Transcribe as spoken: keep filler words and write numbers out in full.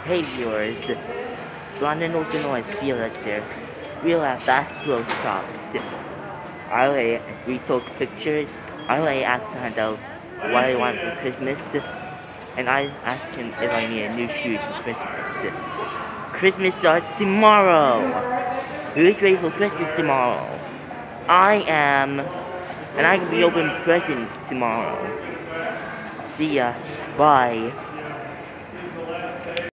Hey viewers, London also known as Felix here. We'll have Bass Pro Shops. I we took pictures. I asked Santa what I want for Christmas, and I asked him if I need new shoes for Christmas. Christmas starts tomorrow. Who's ready for Christmas tomorrow? I am, and I can be opening presents tomorrow. See ya. Bye.